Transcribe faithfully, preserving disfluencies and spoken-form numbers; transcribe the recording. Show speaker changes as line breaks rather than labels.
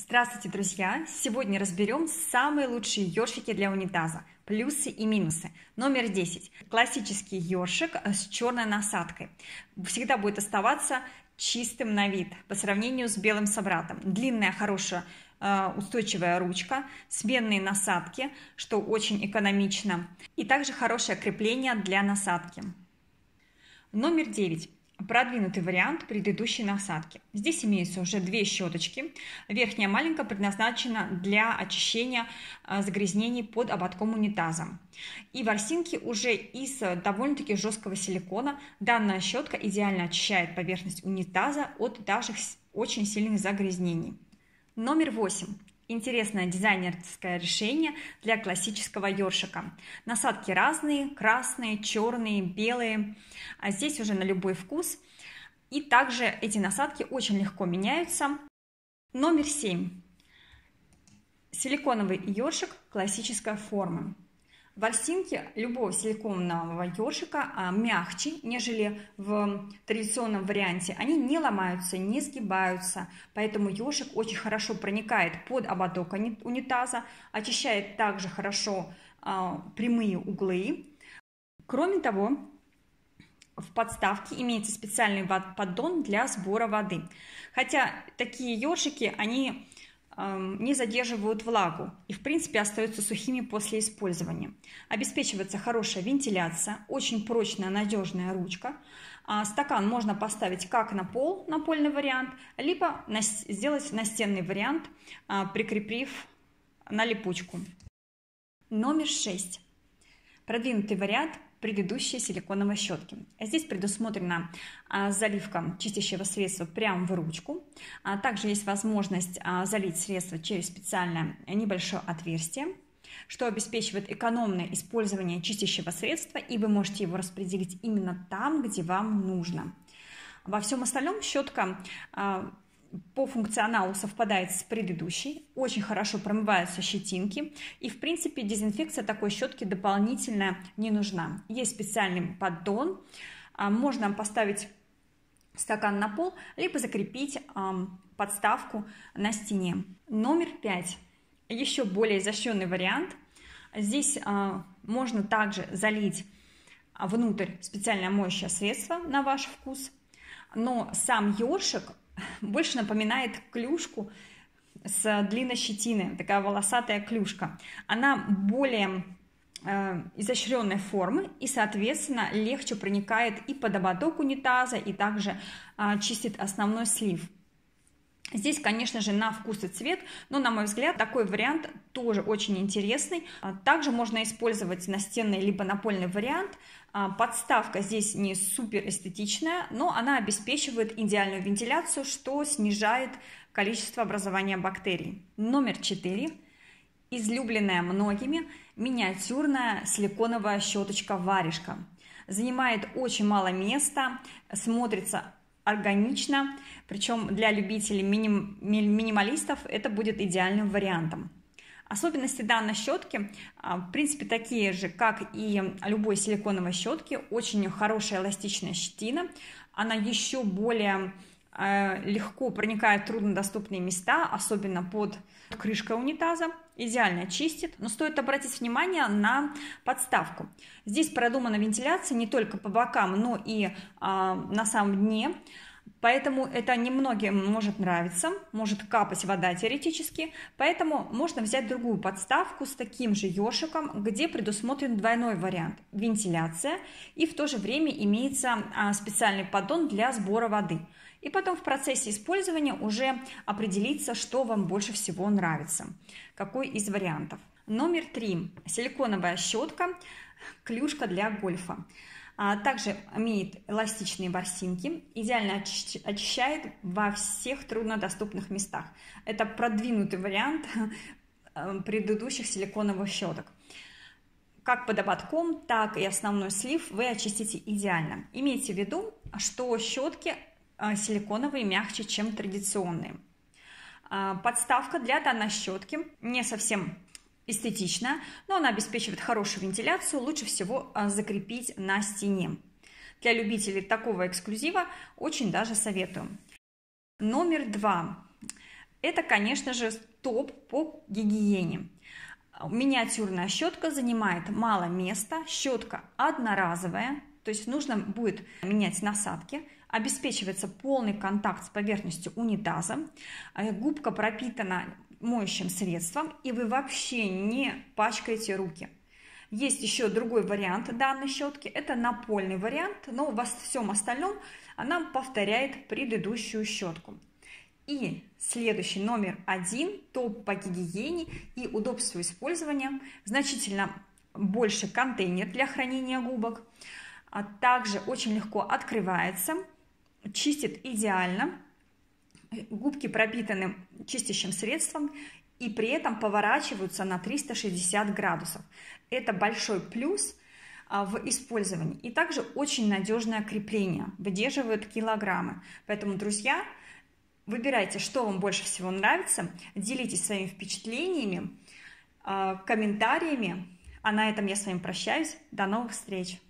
Здравствуйте, друзья! Сегодня разберем самые лучшие ёршики для унитаза, плюсы и минусы. Номер десять. Классический ёршик с черной насадкой. Всегда будет оставаться чистым на вид по сравнению с белым собратом. Длинная, хорошая, устойчивая ручка, сменные насадки, что очень экономично, и также хорошее крепление для насадки. Номер девять. Продвинутый вариант предыдущей насадки. Здесь имеются уже две щеточки. Верхняя маленькая предназначена для очищения загрязнений под ободком унитаза. И ворсинки уже из довольно-таки жесткого силикона. Данная щетка идеально очищает поверхность унитаза от даже очень сильных загрязнений. Номер восемь. Интересное дизайнерское решение для классического ёршика. Насадки разные, красные, черные, белые. А здесь уже на любой вкус. И также эти насадки очень легко меняются. Номер семь. Силиконовый ёршик классической формы. Ворсинки любого силиконового ёршика мягче, нежели в традиционном варианте. Они не ломаются, не сгибаются, поэтому ёршик очень хорошо проникает под ободок унитаза, очищает также хорошо прямые углы. Кроме того, в подставке имеется специальный поддон для сбора воды. Хотя такие ёршики, они не задерживают влагу и в принципе остаются сухими после использования. Обеспечивается хорошая вентиляция, очень прочная, надежная ручка. Стакан можно поставить как на пол, напольный вариант, либо сделать настенный вариант, прикрепив на липучку. Номер шесть. Продвинутый вариант предыдущей силиконовой щетки. Здесь предусмотрена заливка чистящего средства прямо в ручку. Также есть возможность залить средство через специальное небольшое отверстие, что обеспечивает экономное использование чистящего средства, и вы можете его распределить именно там, где вам нужно. Во всем остальном щетка по функционалу совпадает с предыдущей, очень хорошо промываются щетинки, и в принципе дезинфекция такой щетки дополнительно не нужна. Есть специальный поддон, можно поставить стакан на пол, либо закрепить подставку на стене. Номер пять. Еще более изощренный вариант. Здесь можно также залить внутрь специальное моющее средство на ваш вкус, но сам ёршик больше напоминает клюшку с длинной щетиной, такая волосатая клюшка. Она более э, изощренной формы и, соответственно, легче проникает и под ободок унитаза, и также э, чистит основной слив. Здесь, конечно же, на вкус и цвет, но, на мой взгляд, такой вариант тоже очень интересный. Также можно использовать настенный либо напольный вариант. Подставка здесь не супер эстетичная, но она обеспечивает идеальную вентиляцию, что снижает количество образования бактерий. Номер четыре. Излюбленная многими миниатюрная силиконовая щеточка-варежка. Занимает очень мало места, смотрится органично, причем для любителей миним, минималистов это будет идеальным вариантом. Особенности данной щетки, в принципе, такие же, как и любой силиконовой щетки. Очень хорошая эластичная щетина, она еще более легко проникает в труднодоступные места, особенно под крышкой унитаза, идеально чистит, но стоит обратить внимание на подставку. Здесь продумана вентиляция не только по бокам, но и на самом дне, поэтому это немногим может нравиться, может капать вода теоретически, поэтому можно взять другую подставку с таким же ёршиком, где предусмотрен двойной вариант – вентиляция, и в то же время имеется специальный поддон для сбора воды. И потом в процессе использования уже определиться, что вам больше всего нравится, какой из вариантов. Номер три. Силиконовая щетка, клюшка для гольфа. Также имеет эластичные ворсинки, идеально очищает во всех труднодоступных местах. Это продвинутый вариант предыдущих силиконовых щеток. Как под ободком, так и основной слив вы очистите идеально. Имейте в виду, что щетки силиконовые мягче, чем традиционные. Подставка для данной щетки не совсем эстетичная, но она обеспечивает хорошую вентиляцию, лучше всего закрепить на стене. Для любителей такого эксклюзива очень даже советую. Номер два. Это, конечно же, топ по гигиене. Миниатюрная щетка занимает мало места, щетка одноразовая, то есть нужно будет менять насадки, обеспечивается полный контакт с поверхностью унитаза, губка пропитана моющим средством, и вы вообще не пачкаете руки. Есть еще другой вариант данной щетки, это напольный вариант, но во всем остальном она повторяет предыдущую щетку. И следующий номер один, топ по гигиене и удобству использования, значительно больше контейнер для хранения губок, а также очень легко открывается, чистит идеально, губки пропитаны чистящим средством и при этом поворачиваются на триста шестьдесят градусов. Это большой плюс в использовании. И также очень надежное крепление, выдерживают килограммы. Поэтому, друзья, выбирайте, что вам больше всего нравится, делитесь своими впечатлениями, комментариями. А на этом я с вами прощаюсь. До новых встреч!